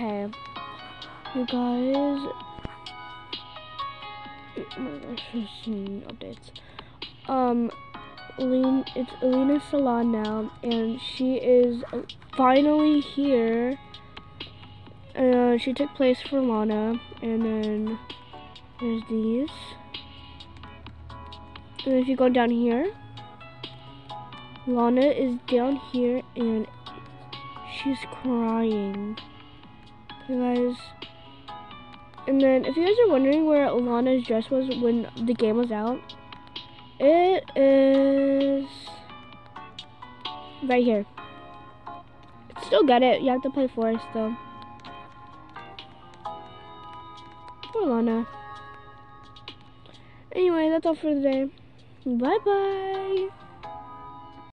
Okay, you guys. Just some updates. It's Lina's salon now, and she is finally here. She took place for Lana, and then there's these. And if you go down here, Lana is down here, and she's crying. You guys. And then, if you guys are wondering where Lana's dress was when the game was out, it is right here. Still got it. You have to play Forest though. Poor Lana. Anyway, that's all for today. Bye bye.